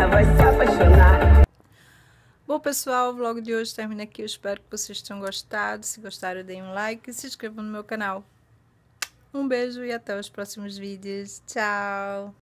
menina vai se apaixonar. Bom, pessoal, o vlog de hoje termina aqui. Eu espero que vocês tenham gostado. Se gostaram, deem um like e se inscrevam no meu canal. Um beijo e até os próximos vídeos. Tchau!